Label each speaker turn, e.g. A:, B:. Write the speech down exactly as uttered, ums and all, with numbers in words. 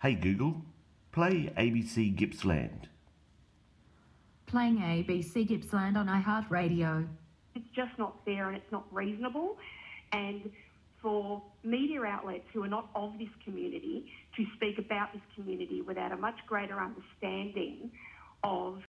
A: Hey Google, play A B C Gippsland.
B: Playing A B C Gippsland on iHeartRadio.
C: It's just not fair and it's not reasonable. And for media outlets who are not of this community to speak about this community without a much greater understanding of